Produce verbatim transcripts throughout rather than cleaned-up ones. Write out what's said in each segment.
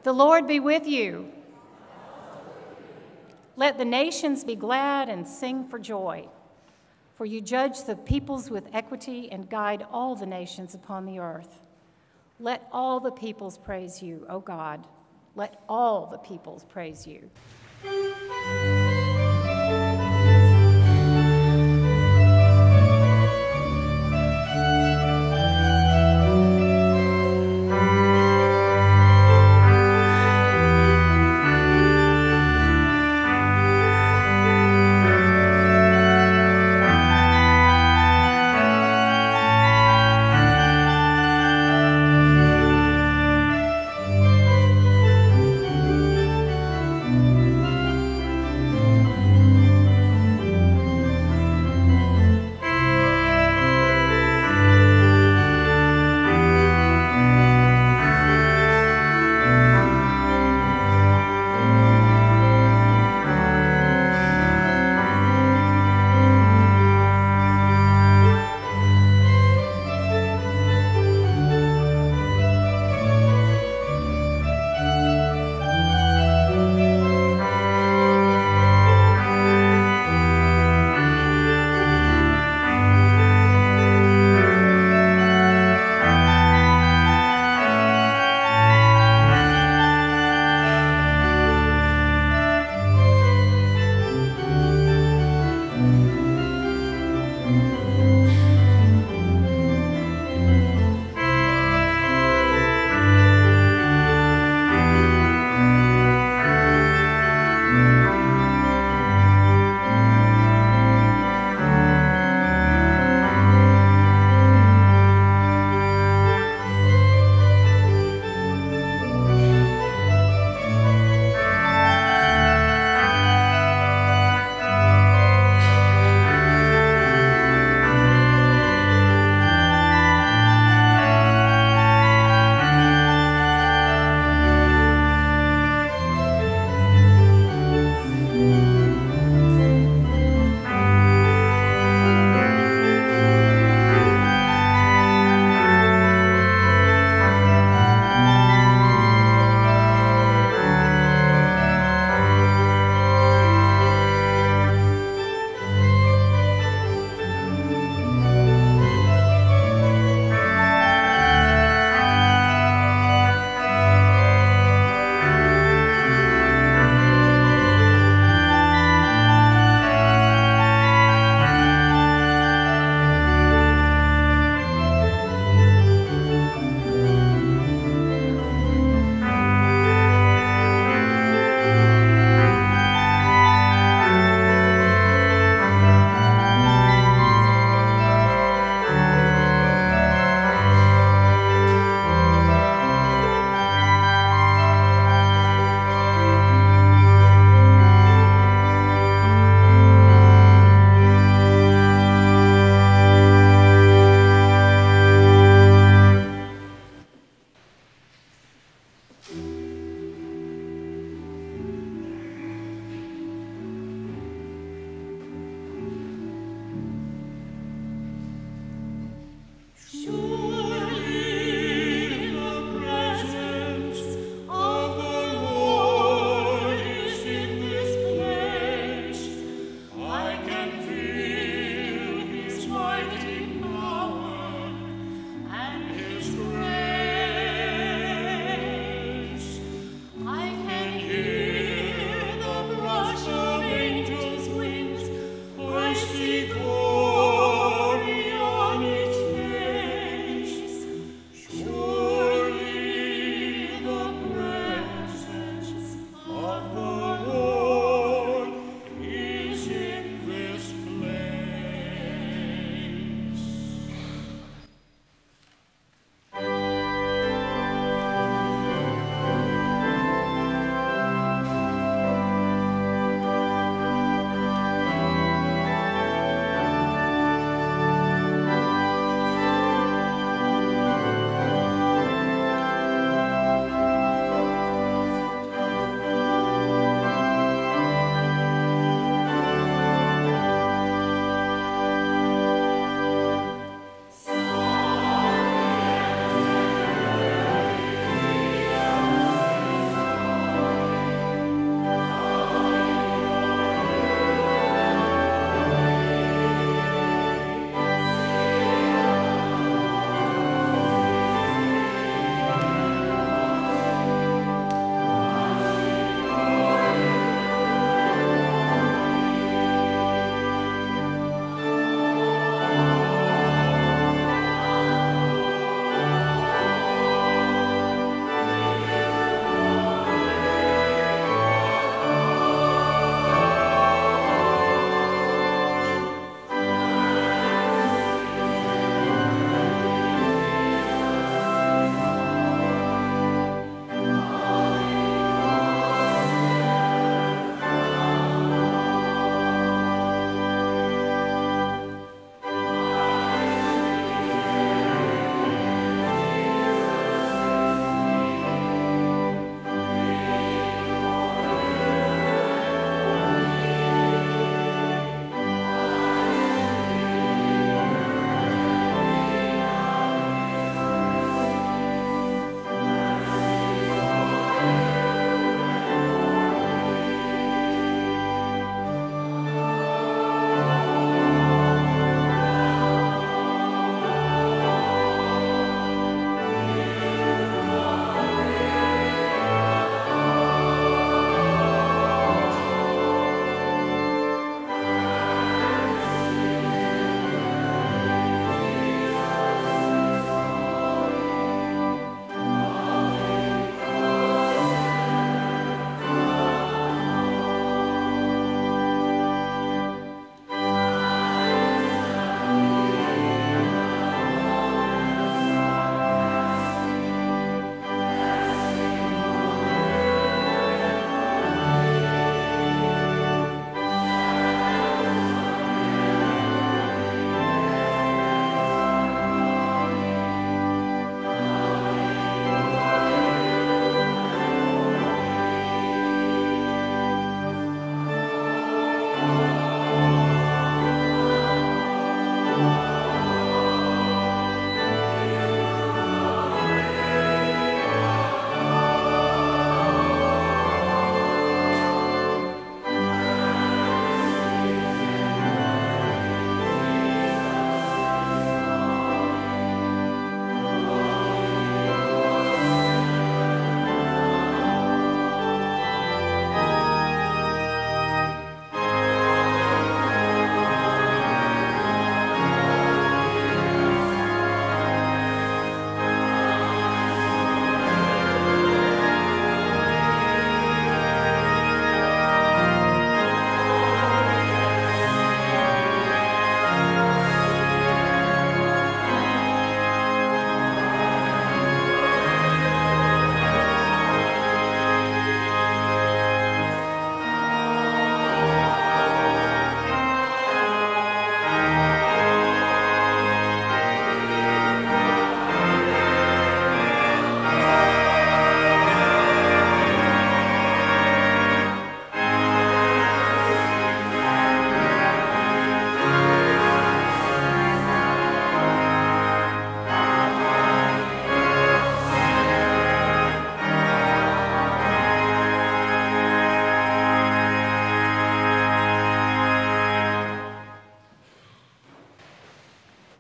The Lord be with you. Let the nations be glad and sing for joy, for you judge the peoples with equity and guide all the nations upon the earth. Let all the peoples praise you, O God. Let all the peoples praise you.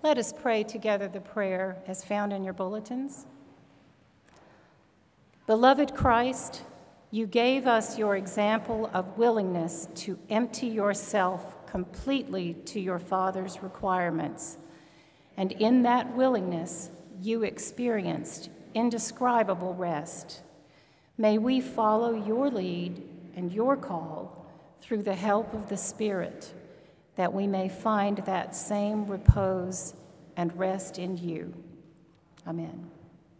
Let us pray together the prayer as found in your bulletins. Beloved Christ, you gave us your example of willingness to empty yourself completely to your Father's requirements. And in that willingness, you experienced indescribable rest. May we follow your lead and your call through the help of the Spirit, that we may find that same repose and rest in you. Amen.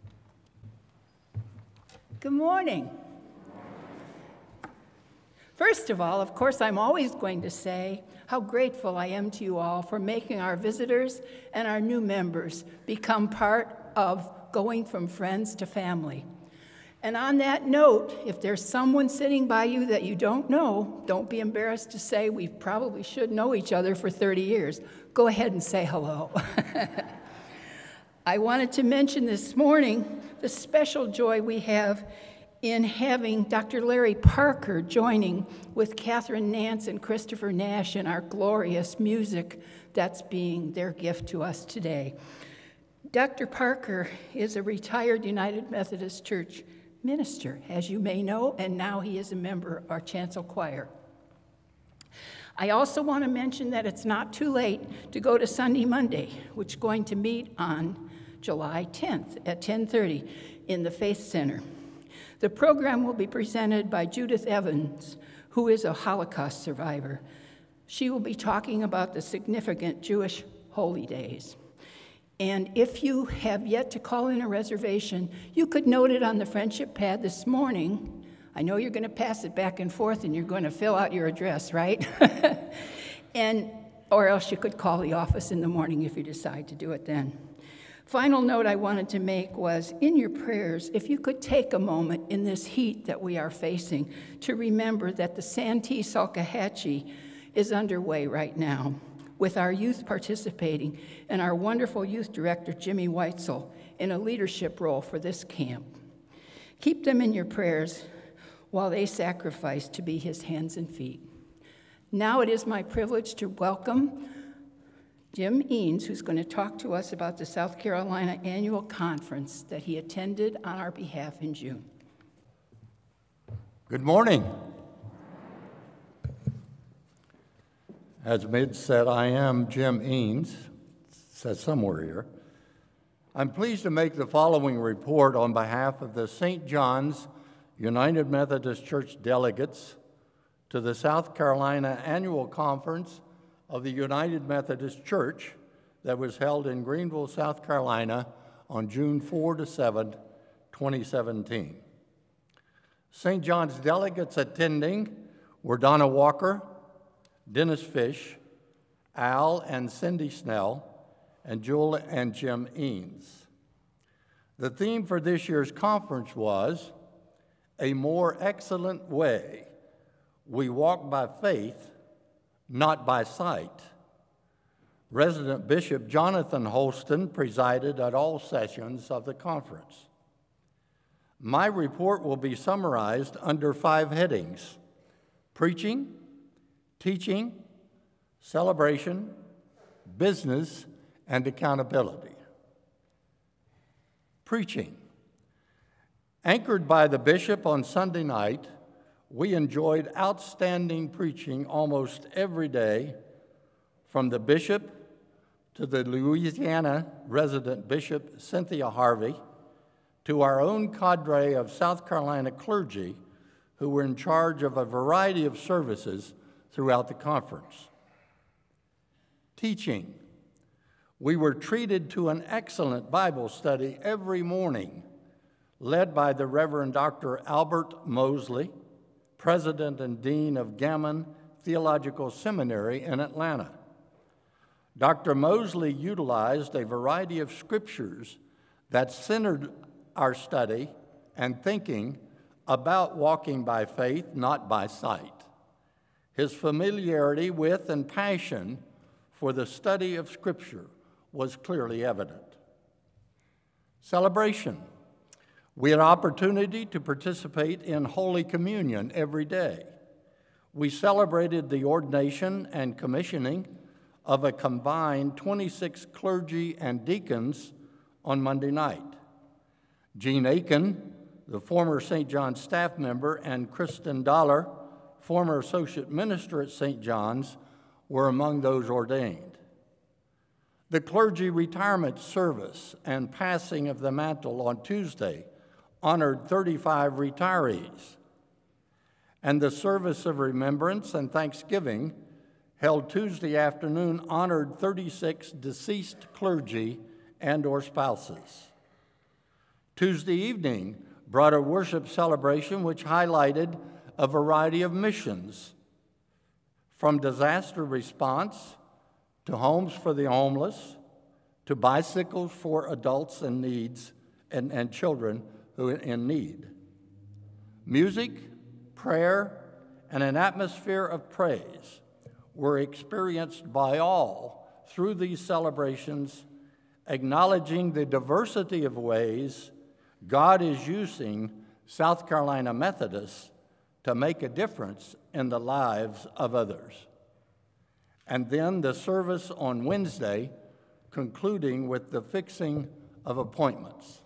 Good morning. First of all, of course, I'm always going to say how grateful I am to you all for making our visitors and our new members become part of going from friends to family. And on that note, if there's someone sitting by you that you don't know, don't be embarrassed to say we probably should know each other for thirty years. Go ahead and say hello. I wanted to mention this morning the special joy we have in having Doctor Larry Parker joining with Catherine Nance and Christopher Nash in our glorious music that's being their gift to us today. Doctor Parker is a retired United Methodist Church minister, as you may know, and now he is a member of our chancel choir. I also want to mention that it's not too late to go to Sunday Monday, which is going to meet on July tenth at ten thirty in the Faith Center. The program will be presented by Judith Evans, who is a Holocaust survivor. She will be talking about the significant Jewish holy days. And if you have yet to call in a reservation, you could note it on the friendship pad this morning. I know you're going to pass it back and forth and you're going to fill out your address, right? and or else you could call the office in the morning if you decide to do it then. Final note I wanted to make was, in your prayers, if you could take a moment in this heat that we are facing to remember that the Santee Salkehatchie is underway right now, with our youth participating and our wonderful youth director, Jimmy Weitzel, in a leadership role for this camp. Keep them in your prayers while they sacrifice to be his hands and feet. Now it is my privilege to welcome Jim Eanes, who's going to talk to us about the South Carolina Annual Conference that he attended on our behalf in June. Good morning. As Mid said, I am Jim Eanes, it says somewhere here. I'm pleased to make the following report on behalf of the Saint John's United Methodist Church delegates to the South Carolina Annual Conference of the United Methodist Church that was held in Greenville, South Carolina on June fourth to seventh, twenty seventeen. Saint John's delegates attending were Donna Walker, Dennis Fish, Al and Cindy Snell, and Jewel and Jim Eanes. The theme for this year's conference was, "A More Excellent Way. We Walk by Faith, Not by Sight." Resident Bishop Jonathan Holston presided at all sessions of the conference. My report will be summarized under five headings: preaching, teaching, celebration, business, and accountability. Preaching. Anchored by the bishop on Sunday night, we enjoyed outstanding preaching almost every day, from the bishop to the Louisiana resident Bishop Cynthia Harvey, to our own cadre of South Carolina clergy who were in charge of a variety of services throughout the conference. Teaching. We were treated to an excellent Bible study every morning, led by the Reverend Doctor Albert Mosley, President and Dean of Gammon Theological Seminary in Atlanta. Doctor Mosley utilized a variety of scriptures that centered our study and thinking about walking by faith, not by sight. His familiarity with and passion for the study of Scripture was clearly evident. Celebration. We had opportunity to participate in Holy Communion every day. We celebrated the ordination and commissioning of a combined twenty-six clergy and deacons on Monday night. Gene Aiken, the former Saint John's staff member, and Kristen Dollar, former associate minister at Saint John's, were among those ordained. The clergy retirement service and passing of the mantle on Tuesday honored thirty-five retirees, and the service of remembrance and thanksgiving held Tuesday afternoon honored thirty-six deceased clergy and or spouses. Tuesday evening brought a worship celebration which highlighted a variety of missions, from disaster response to homes for the homeless, to bicycles for adults in needs and, and children who are in need. Music, prayer, and an atmosphere of praise were experienced by all through these celebrations, acknowledging the diversity of ways God is using South Carolina Methodists to make a difference in the lives of others. And then the service on Wednesday, concluding with the fixing of appointments.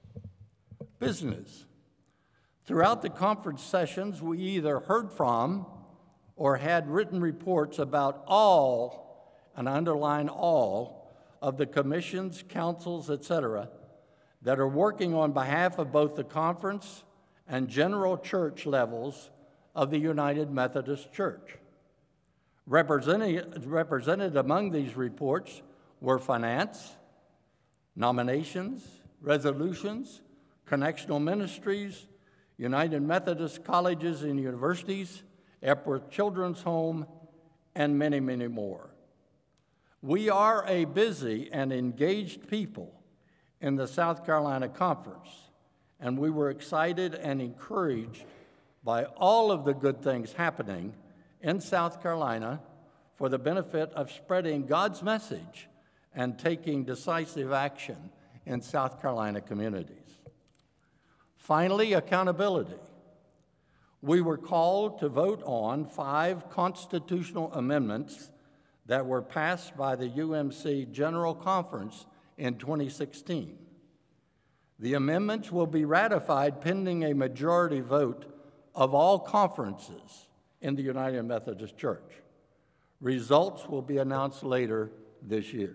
Business. Throughout the conference sessions, we either heard from or had written reports about all, and I underline all, of the commissions, councils, et cetera, that are working on behalf of both the conference and general church levels of the United Methodist Church. Represented, represented among these reports were finance, nominations, resolutions, connectional ministries, United Methodist colleges and universities, Epworth Children's Home, and many, many more. We are a busy and engaged people in the South Carolina Conference, and we were excited and encouraged by all of the good things happening in South Carolina for the benefit of spreading God's message and taking decisive action in South Carolina communities. Finally, accountability. We were called to vote on five constitutional amendments that were passed by the U M C General Conference in twenty sixteen. The amendments will be ratified pending a majority vote of all conferences in the United Methodist Church. Results will be announced later this year.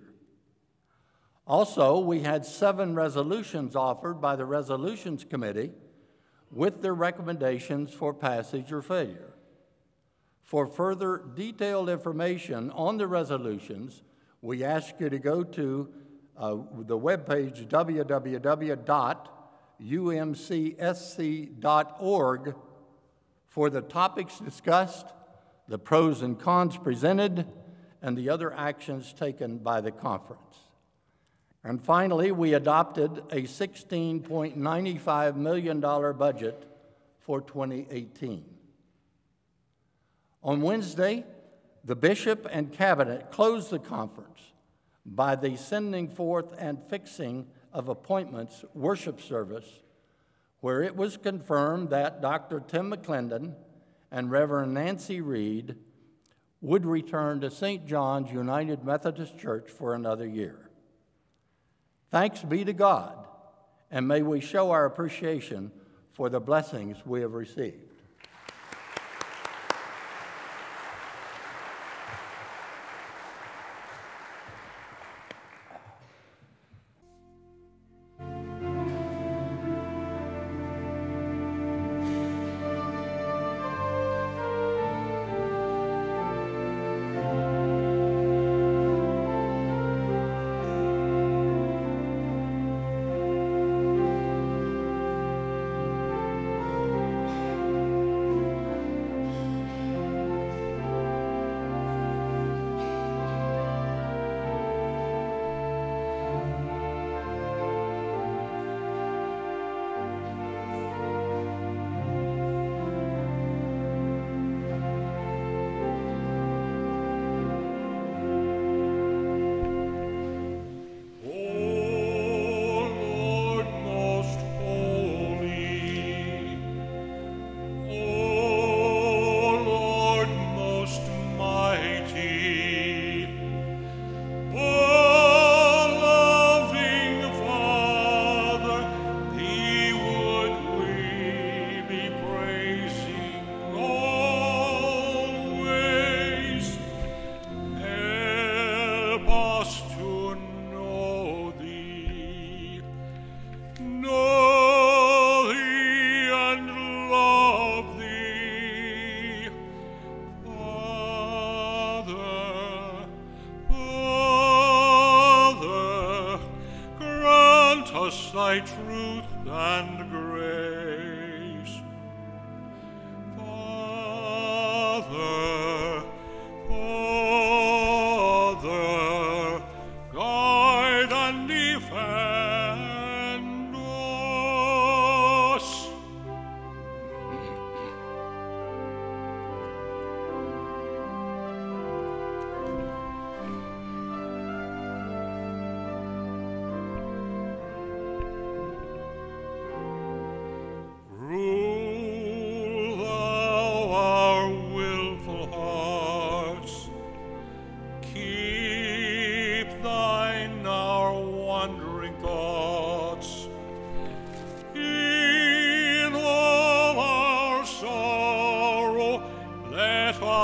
Also, we had seven resolutions offered by the Resolutions Committee with their recommendations for passage or failure. For further detailed information on the resolutions, we ask you to go to uh, the webpage w w w dot u m c s c dot org for the topics discussed, the pros and cons presented, and the other actions taken by the conference. And finally, we adopted a sixteen point nine five million dollars budget for twenty eighteen. On Wednesday, the bishop and cabinet closed the conference by the sending forth and fixing of appointments worship service, where it was confirmed that Doctor Tim McClendon and Reverend Nancy Reed would return to Saint John's United Methodist Church for another year. Thanks be to God, and may we show our appreciation for the blessings we have received.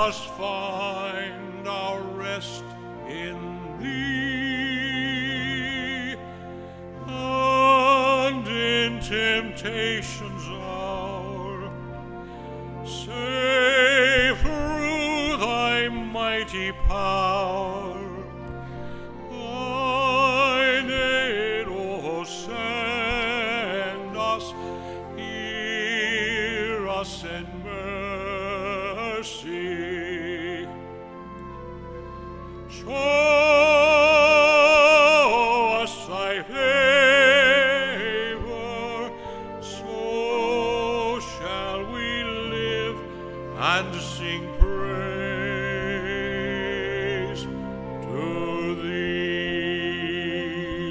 us find our rest in Thee, and in temptation's hour, save through Thy mighty power. Thine aid, O send us, hear us in mercy. Show us Thy favor, so shall we live and sing praise to Thee.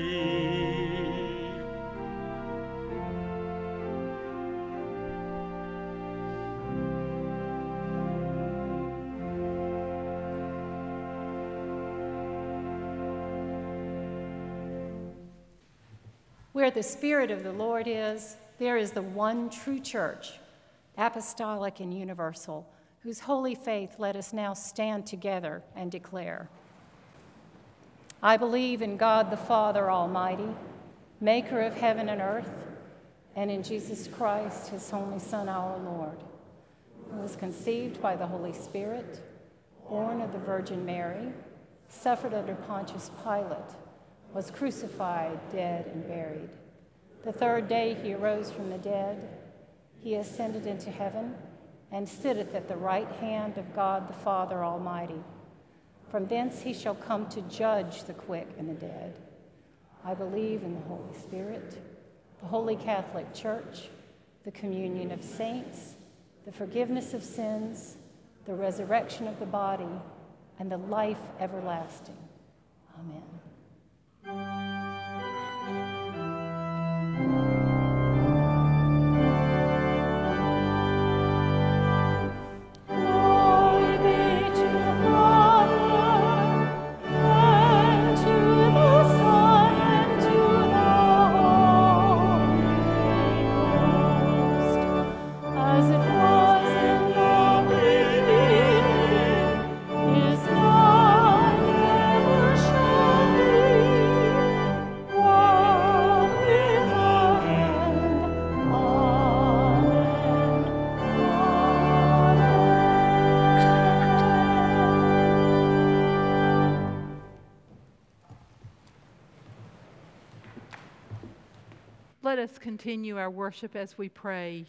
Where the Spirit of the Lord is, there is the one true church, apostolic and universal, whose holy faith let us now stand together and declare. I believe in God the Father Almighty, maker of heaven and earth, and in Jesus Christ, his only Son, our Lord, who was conceived by the Holy Spirit, born of the Virgin Mary, suffered under Pontius Pilate, was crucified, dead, and buried. The third day he arose from the dead. He ascended into heaven and sitteth at the right hand of God the Father Almighty. From thence he shall come to judge the quick and the dead. I believe in the Holy Spirit, the Holy Catholic Church, the communion of saints, the forgiveness of sins, the resurrection of the body, and the life everlasting. Amen. Let us continue our worship as we pray.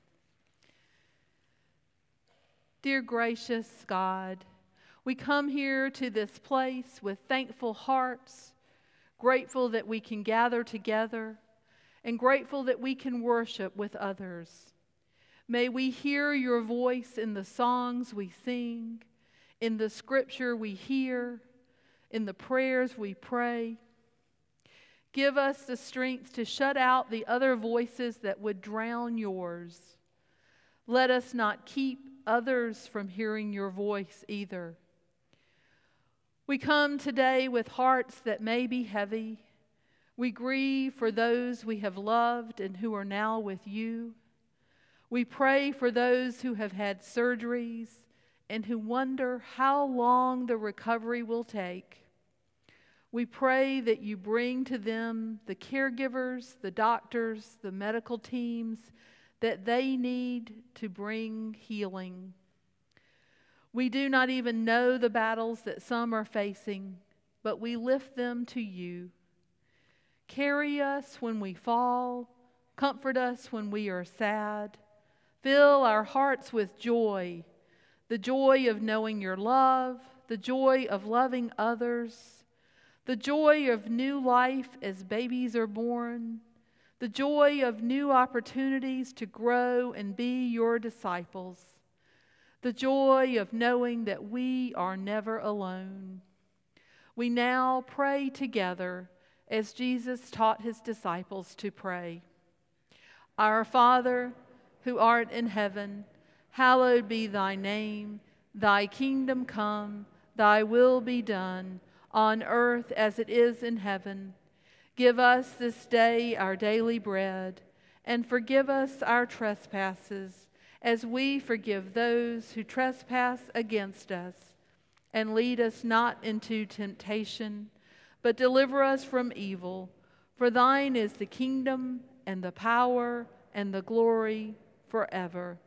Dear gracious God, we come here to this place with thankful hearts, grateful that we can gather together, and grateful that we can worship with others. May we hear your voice in the songs we sing, in the scripture we hear, in the prayers we pray. Give us the strength to shut out the other voices that would drown yours. Let us not keep others from hearing your voice either. We come today with hearts that may be heavy. We grieve for those we have loved and who are now with you. We pray for those who have had surgeries and who wonder how long the recovery will take. We pray that you bring to them the caregivers, the doctors, the medical teams that they need to bring healing. We do not even know the battles that some are facing, but we lift them to you. Carry us when we fall, comfort us when we are sad, fill our hearts with joy, the joy of knowing your love, the joy of loving others, the joy of new life as babies are born, the joy of new opportunities to grow and be your disciples, the joy of knowing that we are never alone. We now pray together as Jesus taught his disciples to pray. Our Father, who art in heaven, hallowed be thy name. Thy kingdom come, thy will be done, on earth as it is in heaven. Give us this day our daily bread, and forgive us our trespasses, as we forgive those who trespass against us. And lead us not into temptation, but deliver us from evil. For thine is the kingdom, and the power, and the glory forever.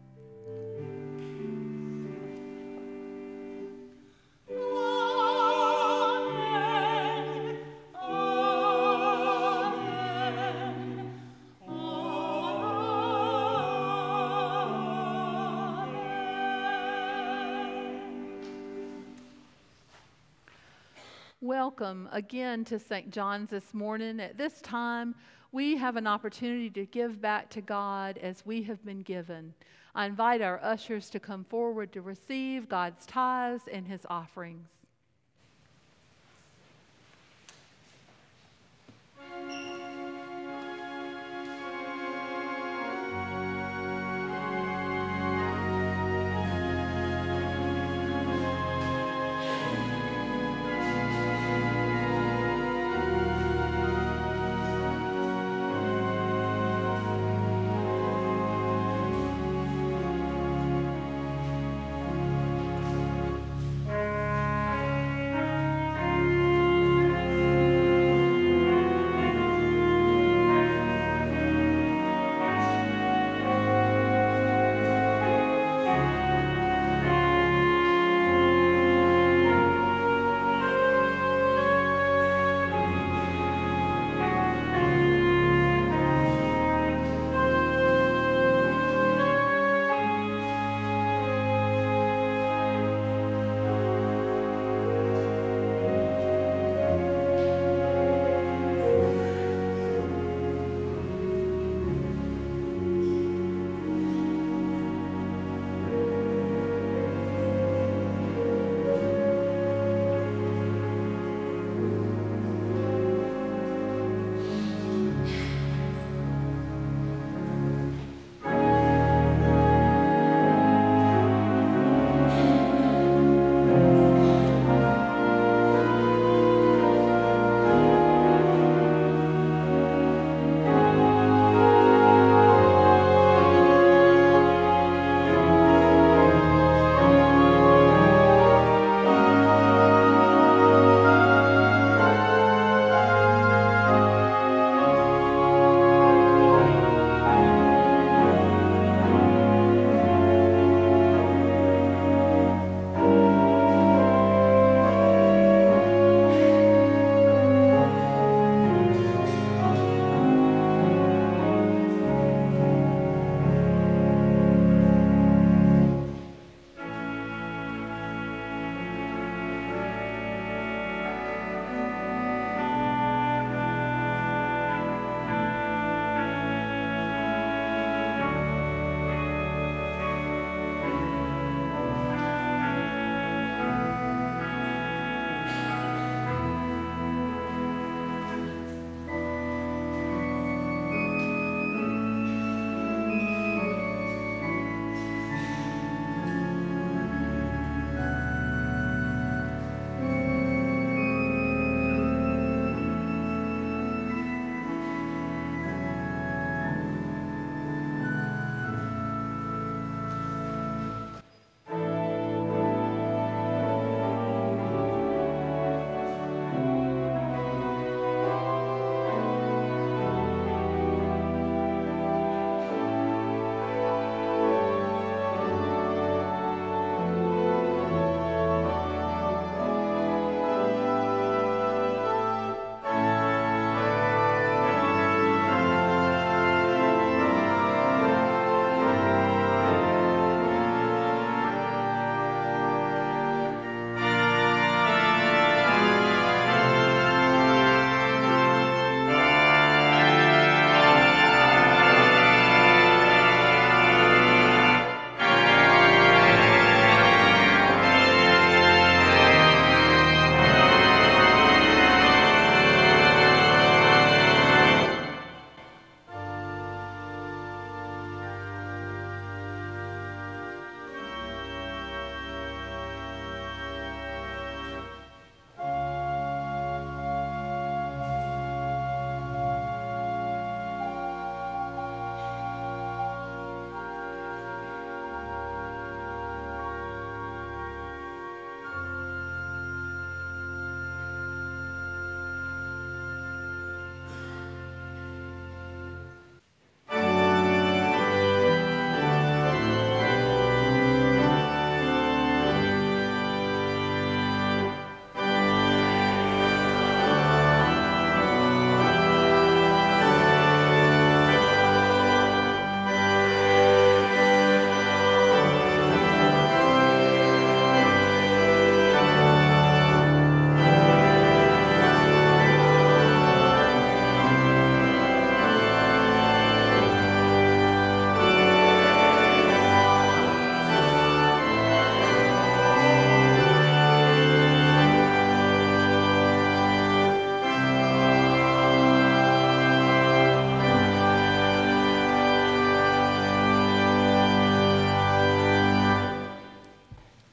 Welcome again to Saint John's this morning. At this time, we have an opportunity to give back to God as we have been given. I invite our ushers to come forward to receive God's tithes and his offerings.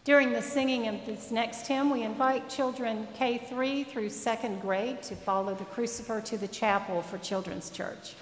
During the singing of this next hymn, we invite children K three through second grade to follow the crucifer to the chapel for Children's Church.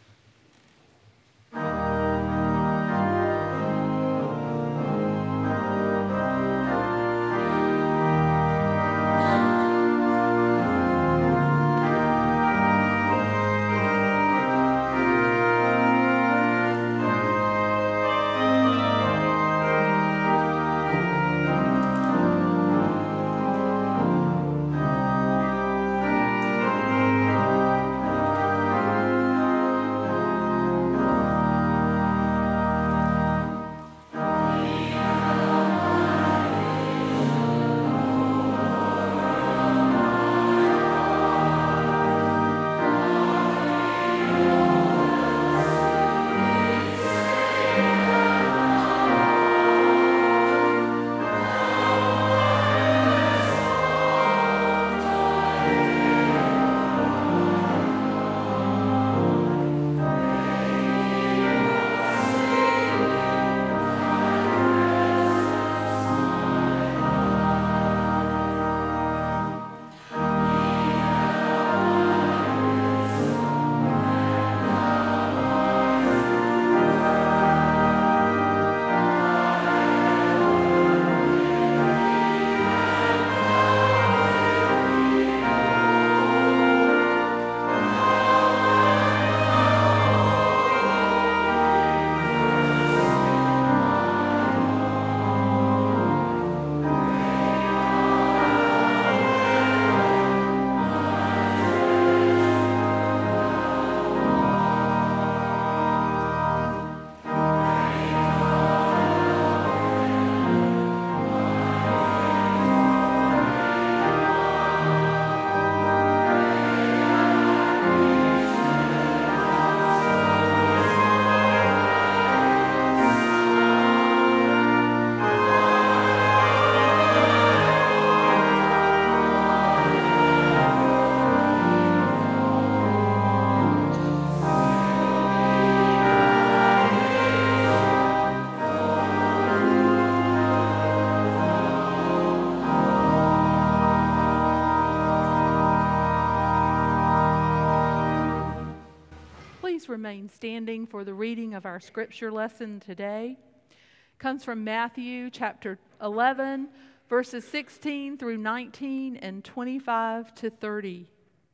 Remain standing for the reading of our scripture lesson today. It comes from Matthew chapter eleven, verses sixteen through nineteen and twenty-five to thirty.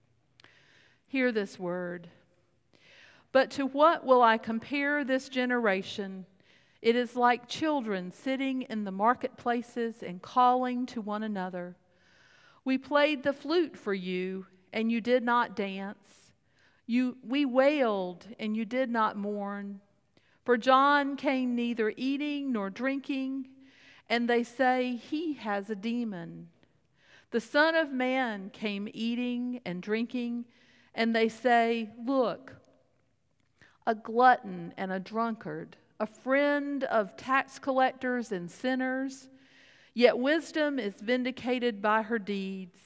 Hear this word. But to what will I compare this generation? It is like children sitting in the marketplaces and calling to one another. We played the flute for you, and you did not dance. You, we wailed, and you did not mourn. For John came neither eating nor drinking, and they say he has a demon. The Son of Man came eating and drinking, and they say, look, a glutton and a drunkard, a friend of tax collectors and sinners. Yet wisdom is vindicated by her deeds.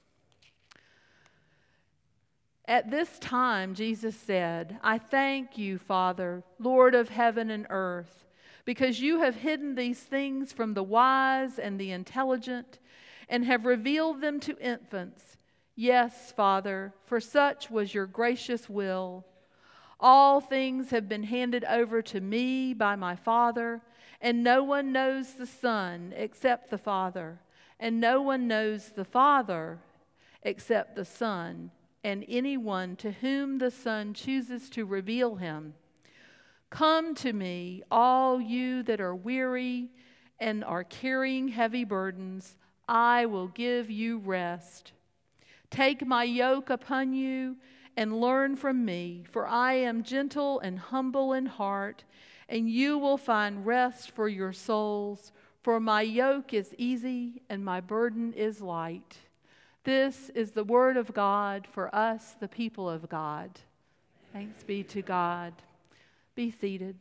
At this time, Jesus said, I thank you, Father, Lord of heaven and earth, because you have hidden these things from the wise and the intelligent and have revealed them to infants. Yes, Father, for such was your gracious will. All things have been handed over to me by my Father, and no one knows the Son except the Father, and no one knows the Father except the Son, and anyone to whom the Son chooses to reveal him. Come to me, all you that are weary and are carrying heavy burdens. I will give you rest. Take my yoke upon you and learn from me, for I am gentle and humble in heart, and you will find rest for your souls. For my yoke is easy and my burden is light. This is the word of God for us, the people of God. Thanks be to God. Be seated.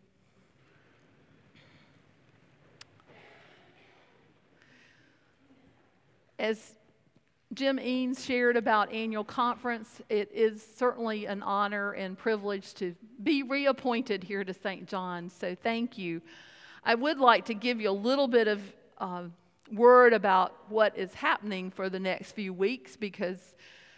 As Jim Eanes shared about annual conference, it is certainly an honor and privilege to be reappointed here to Saint John's, so thank you. I would like to give you a little bit of uh, word about what is happening for the next few weeks because,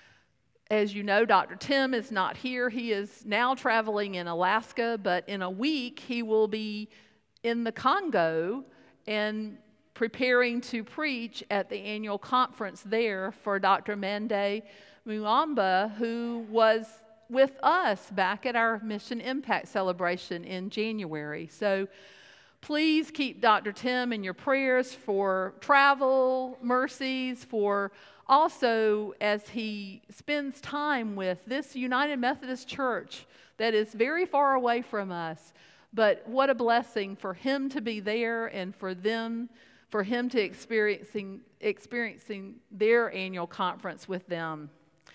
as you know, Doctor Tim is not here. He is now traveling in Alaska, but in a week he will be in the Congo and preparing to preach at the annual conference there for Doctor Mande Muamba, who was with us back at our Mission Impact celebration in January. So please keep Doctor Tim in your prayers for travel mercies, for also as he spends time with this United Methodist Church that is very far away from us. But what a blessing for him to be there and for them for him to experiencing experiencing their annual conference with them.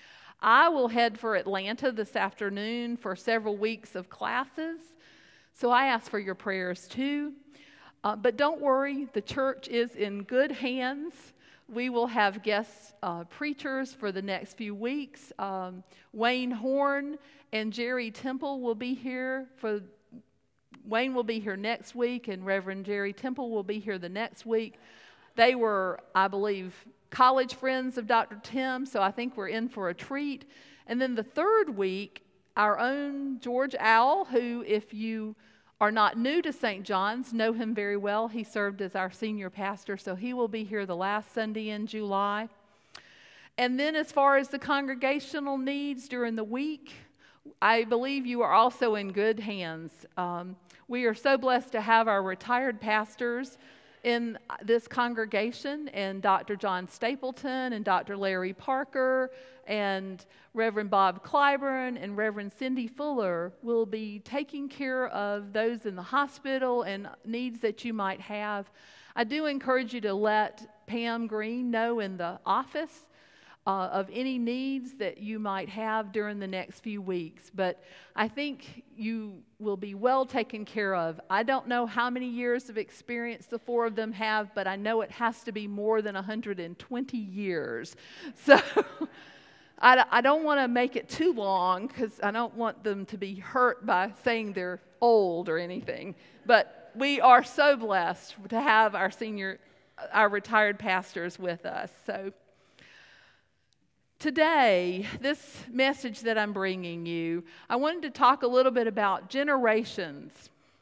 I will head for Atlanta this afternoon for several weeks of classes, so I ask for your prayers too. Uh, but don't worry, the church is in good hands. We will have guest uh, preachers for the next few weeks. Um, Wayne Horn and Jerry Temple will be here for Wayne will be here next week, and Reverend Jerry Temple will be here the next week. They were, I believe, college friends of Doctor Tim, so I think we're in for a treat. And then the third week, our own George Owl, who, if you are not new to Saint John's, know him very well. He served as our senior pastor, so he will be here the last Sunday in July. And then as far as the congregational needs during the week, I believe you are also in good hands. Um, we are so blessed to have our retired pastors in this congregation, and Doctor John Stapleton and Doctor Larry Parker and Reverend Bob Clyburn and Reverend Cindy Fuller will be taking care of those in the hospital and needs that you might have. I do encourage you to let Pam Green know in the office Uh, of any needs that you might have during the next few weeks. But I think you will be well taken care of. I don't know how many years of experience the four of them have, but I know it has to be more than one hundred twenty years. So I, I don't want to make it too long because I don't want them to be hurt by saying they're old or anything. But we are so blessed to have our senior, our retired pastors with us. So today, this message that I'm bringing you, I wanted to talk a little bit about generations.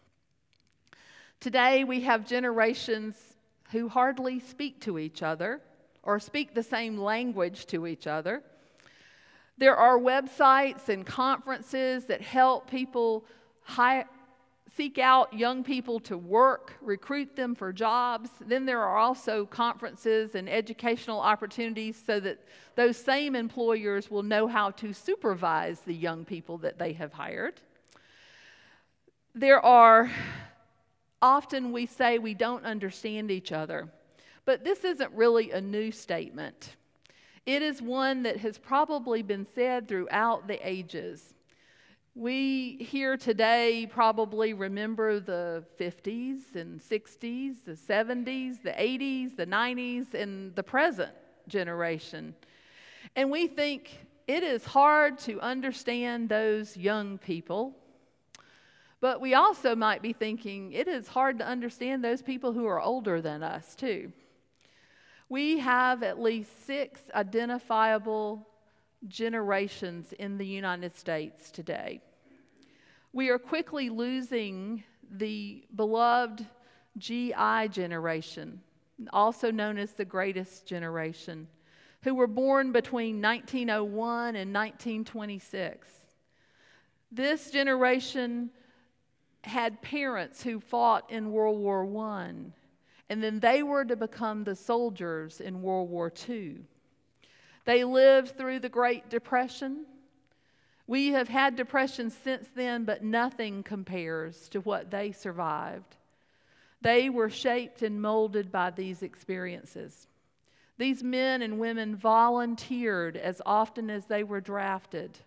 Today, we have generations who hardly speak to each other or speak the same language to each other. There are websites and conferences that help people hi- seek out young people to work, recruit them for jobs. Then there are also conferences and educational opportunities so that those same employers will know how to supervise the young people that they have hired. There are, often we say we don't understand each other, but this isn't really a new statement. It is one that has probably been said throughout the ages. We here today probably remember the fifties and sixties, the seventies, the eighties, the nineties, and the present generation. And we think it is hard to understand those young people. But we also might be thinking it is hard to understand those people who are older than us too. We have at least six identifiable generations in the United States today. We are quickly losing the beloved G I generation, also known as the greatest generation, who were born between nineteen oh one and nineteen twenty-six. This generation had parents who fought in World War One, and then they were to become the soldiers in World War Two. They lived through the Great Depression. We have had depression since then, but nothing compares to what they survived. They were shaped and molded by these experiences. These men and women volunteered as often as they were drafted.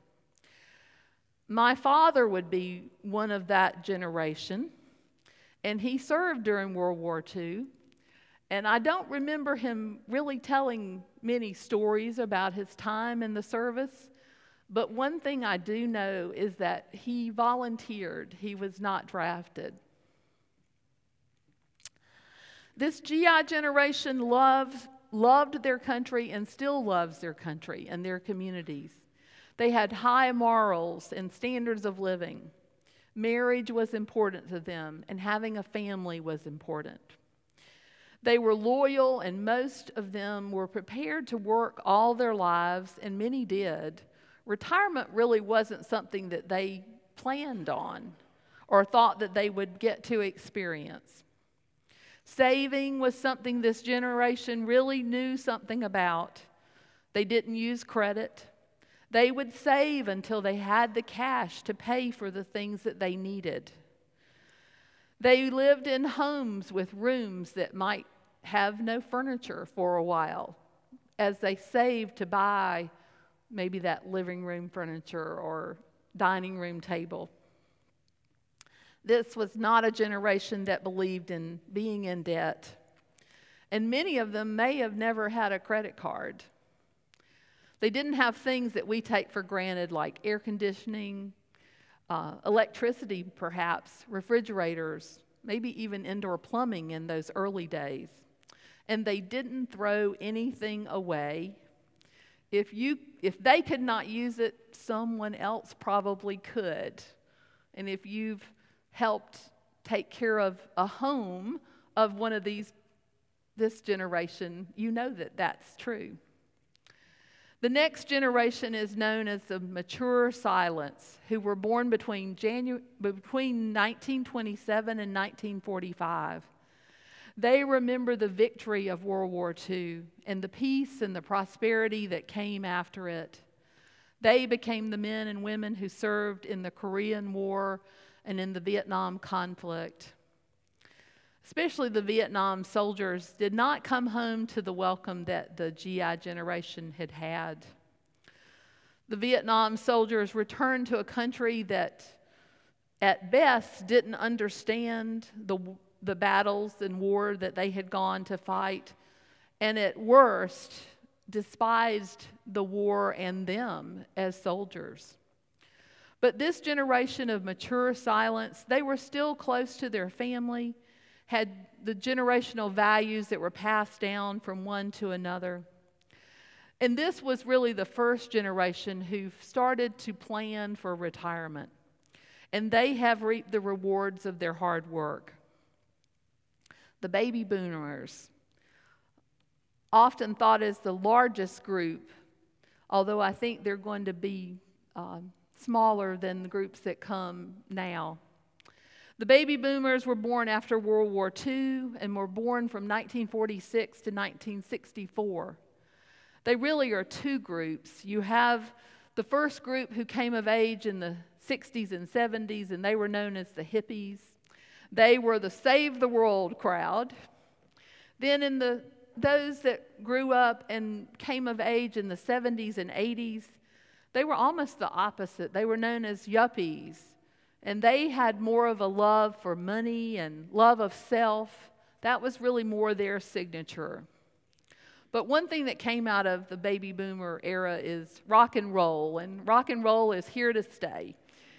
My father would be one of that generation, and he served during World War Two. And I don't remember him really telling many stories about his time in the service, but one thing I do know is that he volunteered. He was not drafted. This G I generation loved, loved their country and still loves their country and their communities. They had high morals and standards of living. Marriage was important to them, and having a family was important. They were loyal, and most of them were prepared to work all their lives, and many did. Retirement really wasn't something that they planned on or thought that they would get to experience. Saving was something this generation really knew something about. They didn't use credit. They would save until they had the cash to pay for the things that they needed. They lived in homes with rooms that might have no furniture for a while as they saved to buy maybe that living room furniture or dining room table. This was not a generation that believed in being in debt, and many of them may have never had a credit card. They didn't have things that we take for granted like air conditioning, uh, electricity perhaps, refrigerators, maybe even indoor plumbing in those early days. And they didn't throw anything away. If you, if they could not use it, someone else probably could. And if you've helped take care of a home of one of these, this generation, you know that that's true. The next generation is known as the mature silence, who were born between, Janu- between nineteen twenty-seven and nineteen forty-five. They remember the victory of World War Two and the peace and the prosperity that came after it. They became the men and women who served in the Korean War and in the Vietnam conflict. Especially the Vietnam soldiers did not come home to the welcome that the G I generation had had. The Vietnam soldiers returned to a country that at best didn't understand the, the battles and war that they had gone to fight, and at worst despised the war and them as soldiers. But this generation of mature silence, they were still close to their family, had the generational values that were passed down from one to another. And this was really the first generation who started to plan for retirement. And they have reaped the rewards of their hard work. The baby boomers, often thought as the largest group, although I think they're going to be uh, smaller than the groups that come now. The baby boomers were born after World War Two and were born from nineteen forty-six to nineteen sixty-four. They really are two groups. You have the first group who came of age in the sixties and seventies, and they were known as the hippies. They were the Save the World crowd. Then in the those that grew up and came of age in the seventies and eighties, they were almost the opposite. They were known as yuppies. And they had more of a love for money and love of self. That was really more their signature. But one thing that came out of the baby boomer era is rock and roll. And rock and roll is here to stay.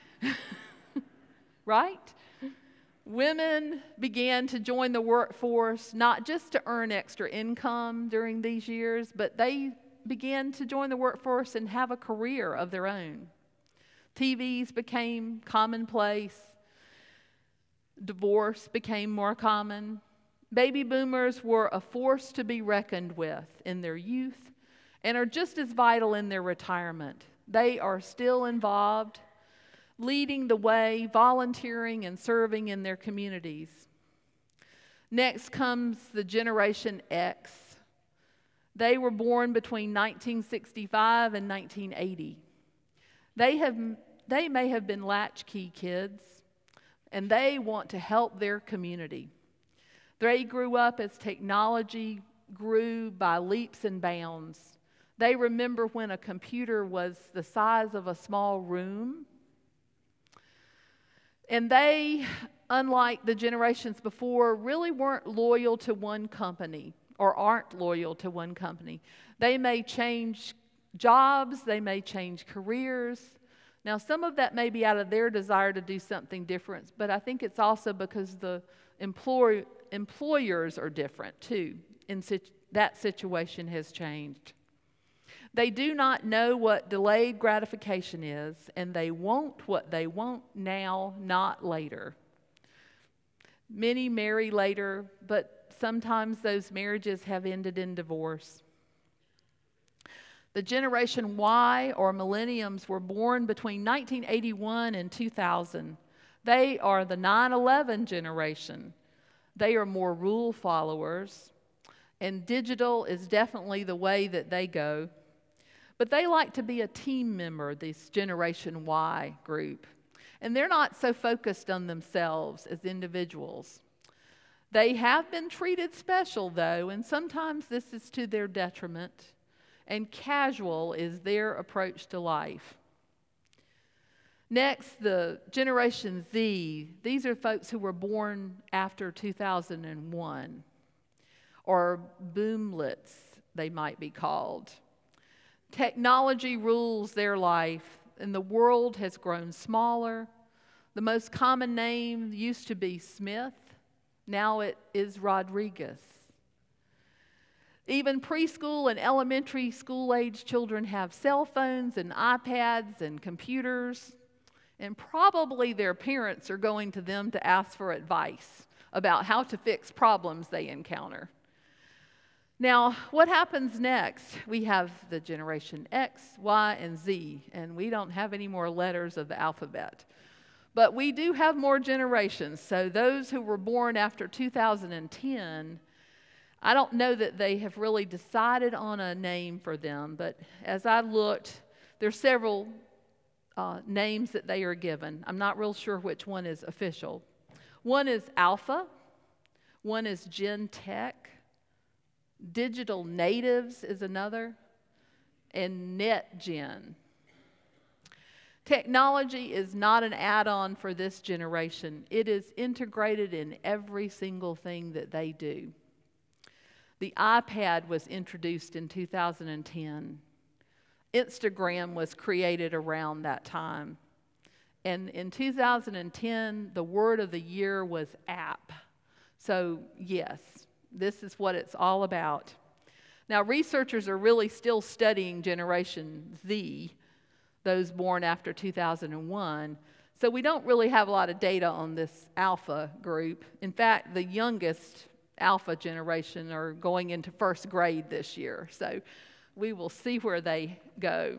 Right? Women began to join the workforce, not just to earn extra income during these years, but they began to join the workforce and have a career of their own. T Vs became commonplace. Divorce became more common. Baby boomers were a force to be reckoned with in their youth and are just as vital in their retirement. They are still involved, leading the way, volunteering and serving in their communities. Next comes the Generation X. They were born between nineteen sixty-five and nineteen eighty. They have, they may have been latchkey kids, and they want to help their community. They grew up as technology grew by leaps and bounds. They remember when a computer was the size of a small room. And they, unlike the generations before, really weren't loyal to one company or aren't loyal to one company. They may change jobs, they may change careers. Now, some of that may be out of their desire to do something different, but I think it's also because the Employ, employers are different too. In situ, that situation has changed. They do not know what delayed gratification is, and they want what they want now, not later. Many marry later, but sometimes those marriages have ended in divorce. The Generation Y, or millenniums, were born between nineteen eighty-one and two thousand. They are the nine eleven generation. They are more rule followers, and digital is definitely the way that they go. But they like to be a team member, this Generation Y group. And they're not so focused on themselves as individuals. They have been treated special, though, and sometimes this is to their detriment. And casual is their approach to life. Next, the Generation Z. These are folks who were born after two thousand one, or boomlets, they might be called. Technology rules their life, and the world has grown smaller. The most common name used to be Smith. Now it is Rodriguez. Even preschool and elementary school-age children have cell phones and iPads and computers, and probably their parents are going to them to ask for advice about how to fix problems they encounter. Now, what happens next? We have the Generation X, Y, and Z, and we don't have any more letters of the alphabet. But we do have more generations, so those who were born after two thousand ten, I don't know that they have really decided on a name for them, but as I looked, there's several uh, names that they are given. I'm not real sure which one is official. One is Alpha, one is Gen Tech, Digital Natives is another, and Net Gen. Technology is not an add-on for this generation. It is integrated in every single thing that they do. The iPad was introduced in two thousand ten. Instagram was created around that time. And in two thousand ten, the word of the year was app. So yes, this is what it's all about. Now, researchers are really still studying Generation Z, those born after two thousand one. So we don't really have a lot of data on this Alpha group. In fact, the youngest Alpha generation are going into first grade this year. So we will see where they go.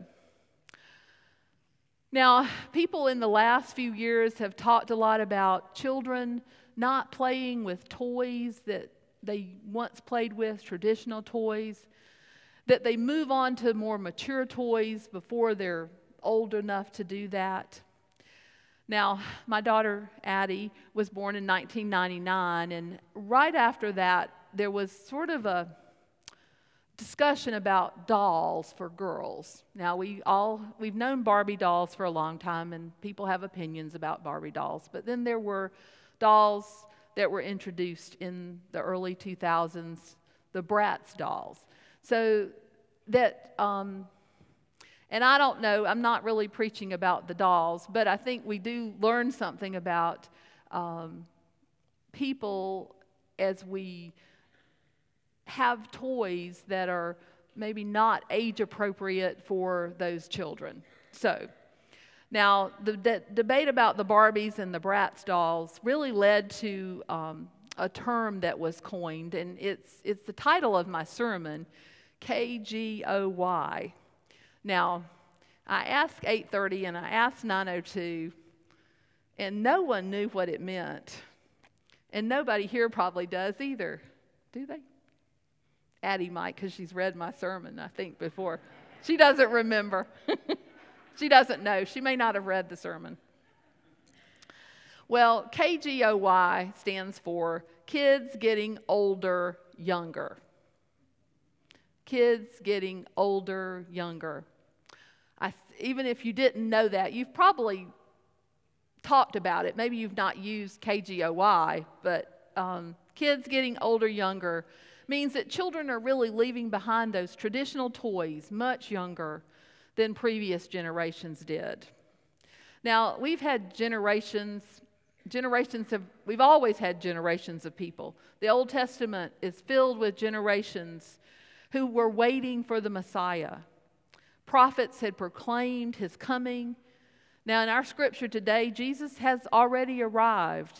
Now, people in the last few years have talked a lot about children not playing with toys that they once played with, traditional toys, that they move on to more mature toys before they're old enough to do that. Now, my daughter, Addie, was born in nineteen ninety-nine, and right after that, there was sort of a discussion about dolls for girls. Now, we all, we've known Barbie dolls for a long time, and people have opinions about Barbie dolls, but then there were dolls that were introduced in the early two thousands, the Bratz dolls. So that, um, and I don't know, I'm not really preaching about the dolls, but I think we do learn something about um, people as we have toys that are maybe not age appropriate for those children. So, now the de- debate about the Barbies and the Bratz dolls really led to um, a term that was coined, and it's, it's the title of my sermon, K G O Y. Now, I asked eight thirty and I asked nine oh two, and no one knew what it meant. And nobody here probably does either, do they? Addie might, because she's read my sermon, I think, before. She doesn't remember. She doesn't know. She may not have read the sermon. Well, K G O Y stands for Kids Getting Older, Younger. Kids getting older, younger. I, even if you didn't know that, you've probably talked about it. Maybe you've not used K G O Y, but um, kids getting older, younger means that children are really leaving behind those traditional toys much younger than previous generations did. Now, we've had generations generations have, we've always had generations of people. The Old Testament is filled with generations who were waiting for the Messiah. Prophets had proclaimed his coming. Now, in our scripture today, Jesus has already arrived.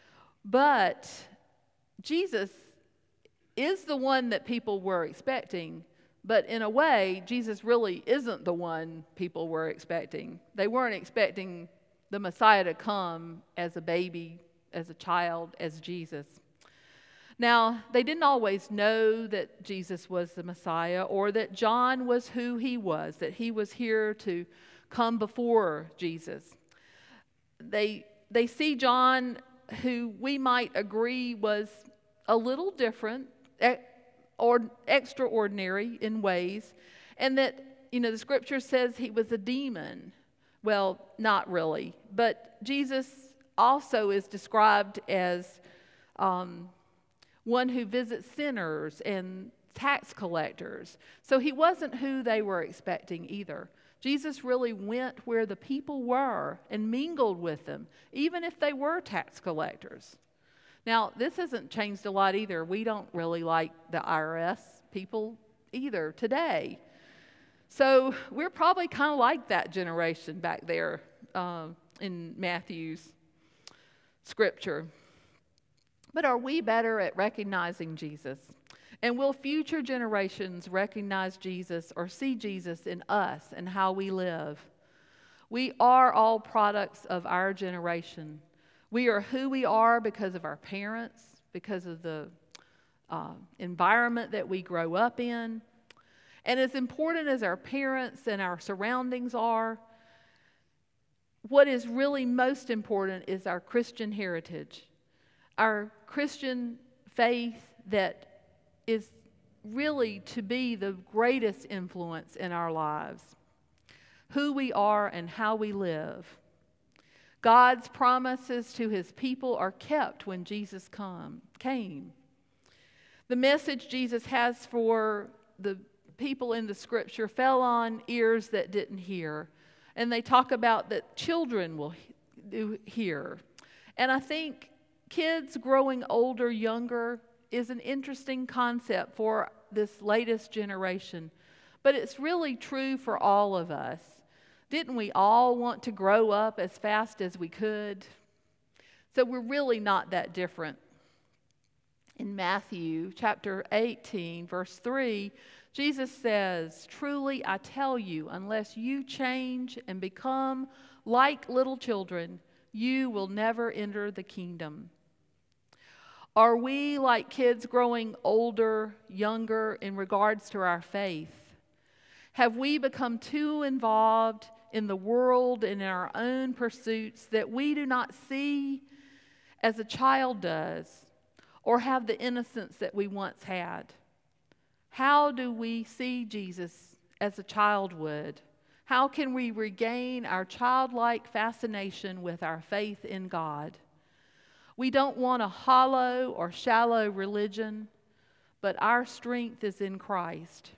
But Jesus is the one that people were expecting. But in a way, Jesus really isn't the one people were expecting. They weren't expecting the Messiah to come as a baby, as a child, as Jesus. Now, they didn't always know that Jesus was the Messiah or that John was who he was, that he was here to come before Jesus. They, they see John, who we might agree was a little different or extraordinary in ways, and that, you know, the scripture says he was a demon. Well, not really, but Jesus also is described as um, one who visits sinners and tax collectors. So he wasn't who they were expecting either. Jesus really went where the people were and mingled with them, even if they were tax collectors. Now, this hasn't changed a lot either. We don't really like the I R S people either today. So we're probably kind of like that generation back there uh, in Matthew's scripture. But are we better at recognizing Jesus? And will future generations recognize Jesus or see Jesus in us and how we live? We are all products of our generation. We are who we are because of our parents, because of the uh, environment that we grow up in. And as important as our parents and our surroundings are, what is really most important is our Christian heritage, our Christian faith that is really to be the greatest influence in our lives, who we are and how we live. God's promises to his people are kept when Jesus come, came. The message Jesus has for the people in the scripture fell on ears that didn't hear. And they talk about that children will hear. And I think kids growing older, younger, is an interesting concept for this latest generation. But it's really true for all of us. Didn't we all want to grow up as fast as we could? So we're really not that different. In Matthew chapter eighteen, verse three, Jesus says, "Truly I tell you, unless you change and become like little children, you will never enter the kingdom." Are we like kids growing older, younger in regards to our faith? Have we become too involved in the world and in our own pursuits that we do not see as a child does or have the innocence that we once had? How do we see Jesus as a child would? How can we regain our childlike fascination with our faith in God? We don't want a hollow or shallow religion, but our strength is in Christ.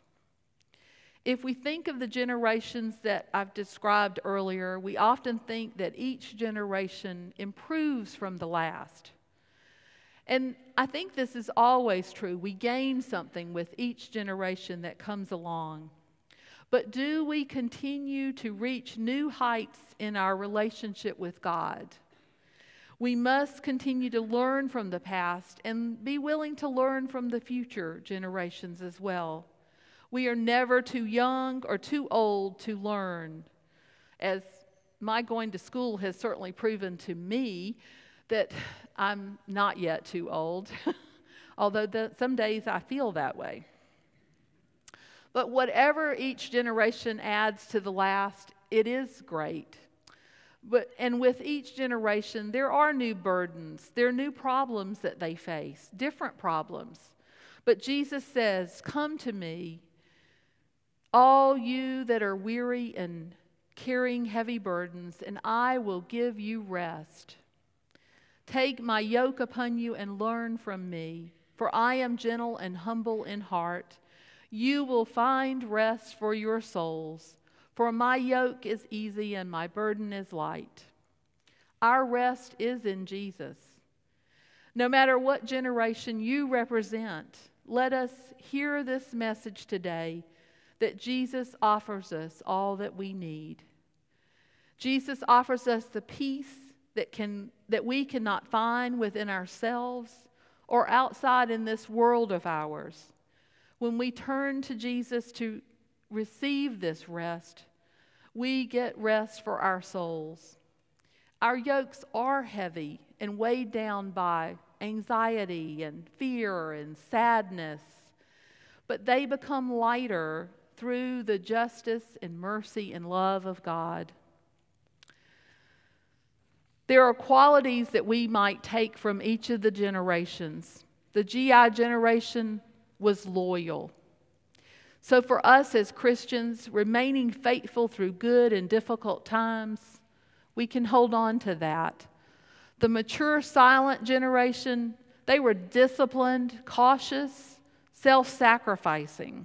If we think of the generations that I've described earlier, we often think that each generation improves from the last. And I think this is always true. We gain something with each generation that comes along. But do we continue to reach new heights in our relationship with God? We must continue to learn from the past and be willing to learn from the future generations as well. We are never too young or too old to learn. As my going to school has certainly proven to me that I'm not yet too old, although the, some days I feel that way. But whatever each generation adds to the last, it is great. But, and with each generation, there are new burdens. There are new problems that they face, different problems. But Jesus says, "Come to me, all you that are weary and carrying heavy burdens, and I will give you rest. Take my yoke upon you and learn from me, for I am gentle and humble in heart. You will find rest for your souls. For my yoke is easy and my burden is light." Our rest is in Jesus. No matter what generation you represent, let us hear this message today that Jesus offers us all that we need. Jesus offers us the peace that can that we cannot find within ourselves or outside in this world of ours. When we turn to Jesus to receive this rest, we get rest for our souls. Our yokes are heavy and weighed down by anxiety and fear and sadness, but they become lighter through the justice and mercy and love of God. There are qualities that we might take from each of the generations. The G I generation was loyal. So for us as Christians, remaining faithful through good and difficult times, we can hold on to that. The mature, silent generation, they were disciplined, cautious, self-sacrificing.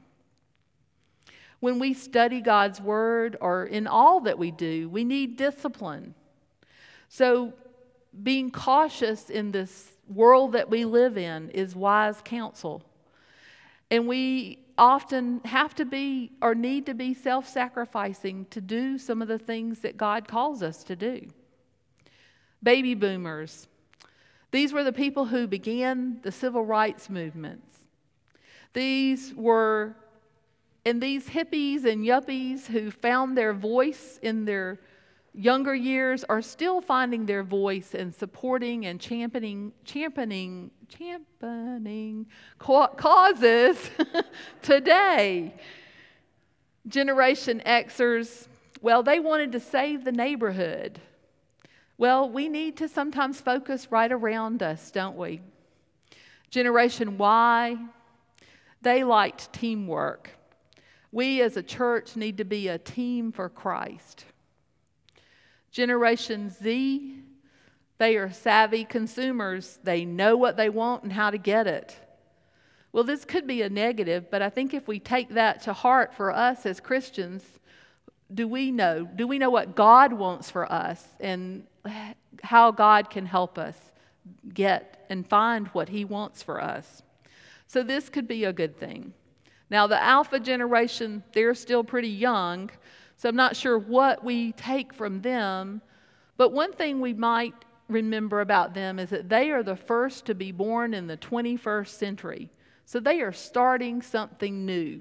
When we study God's Word, or in all that we do, we need discipline. So being cautious in this world that we live in is wise counsel. And we often have to be or need to be self-sacrificing to do some of the things that God calls us to do. Baby boomers. These were the people who began the civil rights movements. These were, and these hippies and yuppies who found their voice in their younger years are still finding their voice and supporting and championing, championing, championing causes today. Generation Xers, well, they wanted to save the neighborhood. Well, we need to sometimes focus right around us, don't we? Generation Y, they liked teamwork. We as a church need to be a team for Christ. Generation Z, they are savvy consumers. They know what they want and how to get it. Well, this could be a negative, but I think if we take that to heart for us as Christians, do we know? Do we know what God wants for us and how God can help us get and find what He wants for us? So this could be a good thing. Now, the Alpha generation, they're still pretty young, so I'm not sure what we take from them, but one thing we might remember about them is that they are the first to be born in the twenty-first century. So they are starting something new.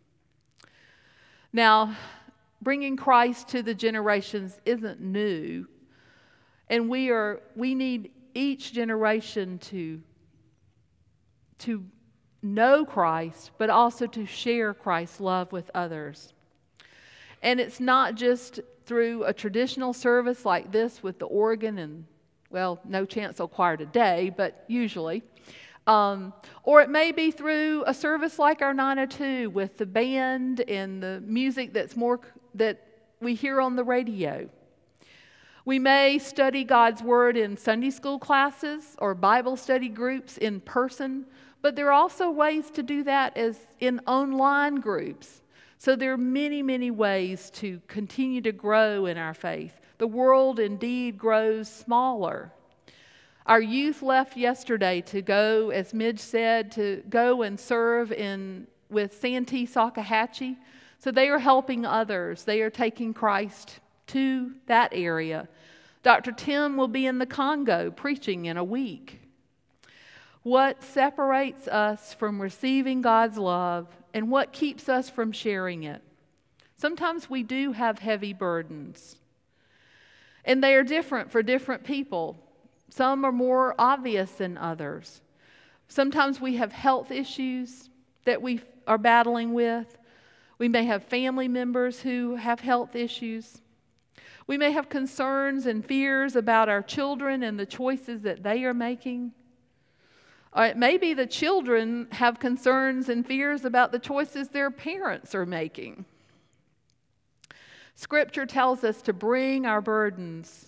Now, bringing Christ to the generations isn't new, and we are we need each generation to, to know Christ, but also to share Christ's love with others. And it's not just through a traditional service like this with the organ and, well, no chancel choir today, but usually. Um, or it may be through a service like our nine oh two with the band and the music that's more that we hear on the radio. We may study God's Word in Sunday school classes or Bible study groups in person, but there are also ways to do that as in online groups. So there are many, many ways to continue to grow in our faith. The world indeed grows smaller. Our youth left yesterday to go, as Midge said, to go and serve in with Santee Salkehatchie. So they are helping others. They are taking Christ to that area. Doctor Tim will be in the Congo preaching in a week. What separates us from receiving God's love and what keeps us from sharing it? Sometimes we do have heavy burdens, and they are different for different people. Some are more obvious than others. Sometimes we have health issues that we are battling with. We may have family members who have health issues. We may have concerns and fears about our children and the choices that they are making. Or it may be the children have concerns and fears about the choices their parents are making. Scripture tells us to bring our burdens.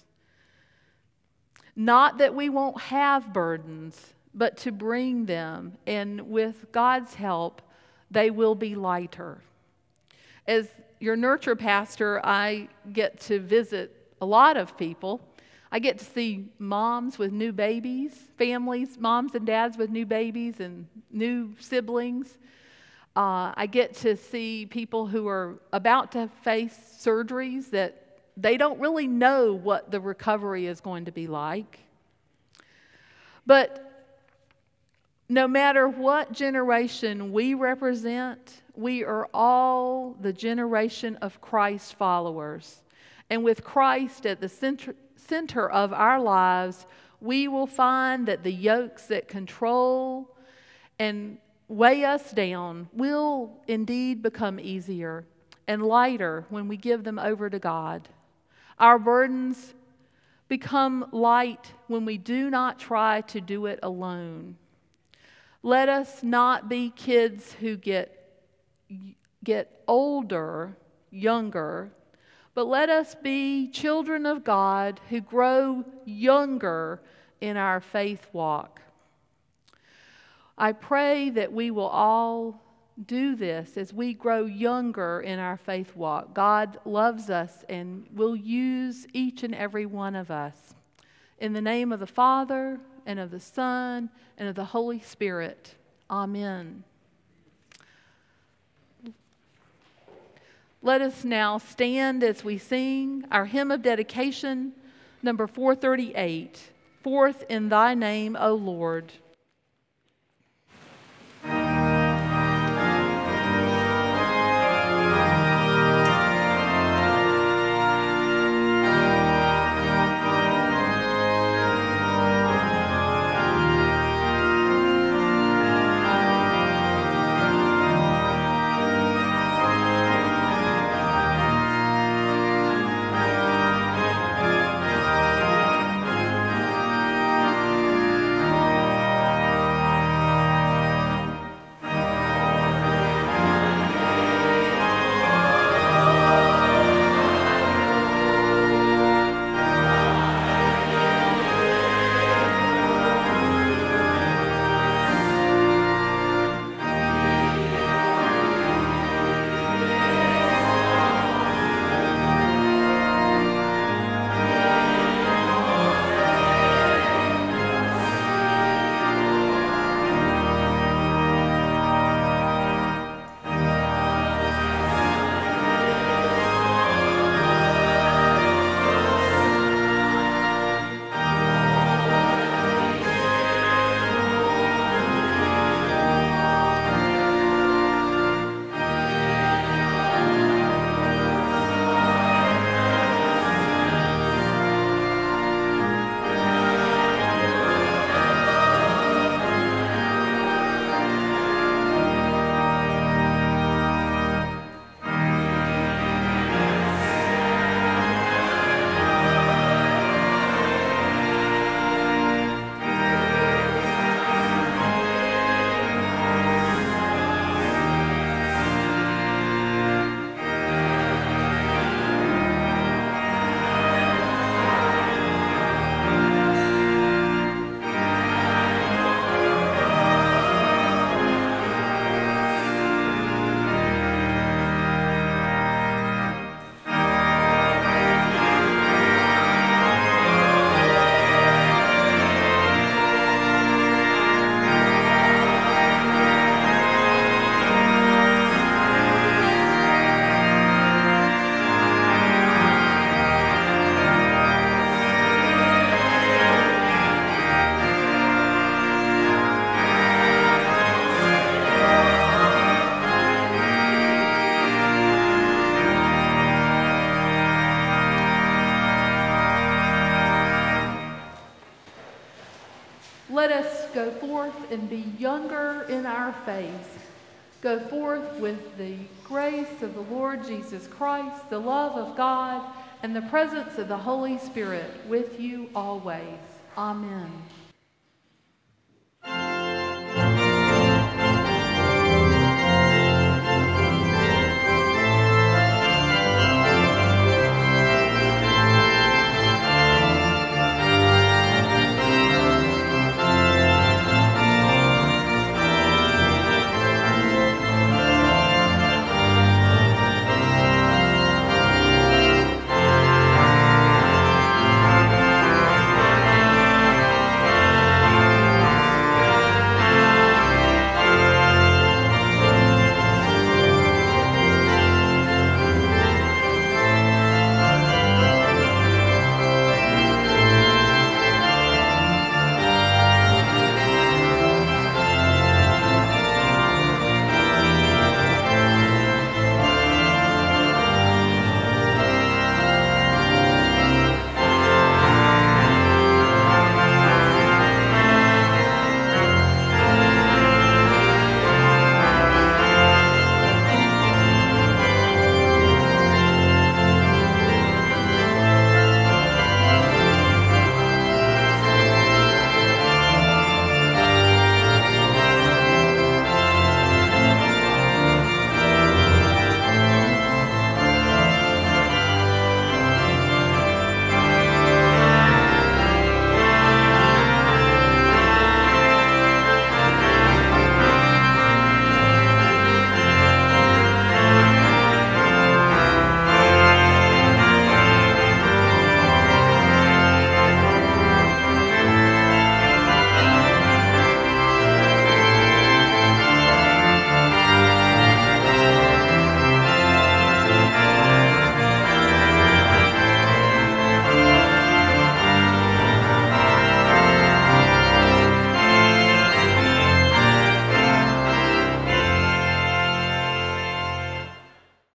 Not that we won't have burdens, but to bring them. And with God's help, they will be lighter. As your nurture pastor, I get to visit a lot of people. I get to see moms with new babies, families, moms and dads with new babies and new siblings. Uh, I get to see people who are about to face surgeries that they don't really know what the recovery is going to be like. But no matter what generation we represent, we are all the generation of Christ followers. And with Christ at the center, center of our lives, we will find that the yokes that control and weigh us down will indeed become easier and lighter when we give them over to God. Our burdens become light when we do not try to do it alone. Let us not be kids who get, get older, younger, but let us be children of God who grow younger in our faith walk. I pray that we will all do this as we grow younger in our faith walk. God loves us and will use each and every one of us. In the name of the Father, and of the Son, and of the Holy Spirit. Amen. Let us now stand as we sing our hymn of dedication, number four thirty-eight, Forth in Thy Name, O Lord. Let us go forth and be younger in our faith. Go forth with the grace of the Lord Jesus Christ, the love of God, and the presence of the Holy Spirit with you always. Amen.